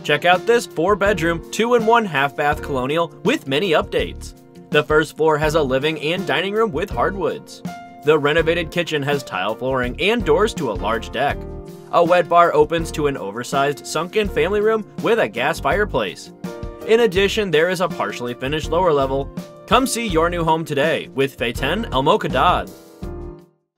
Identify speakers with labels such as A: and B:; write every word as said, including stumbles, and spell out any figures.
A: Check out this four bedroom, two in one half bath colonial with many updates. The first floor has a living and dining room with hardwoods. The renovated kitchen has tile flooring and doors to a large deck. A wet bar opens to an oversized sunken family room with a gas fireplace. In addition, there is a partially finished lower level. Come see your new home today with Faten, Elmokdad.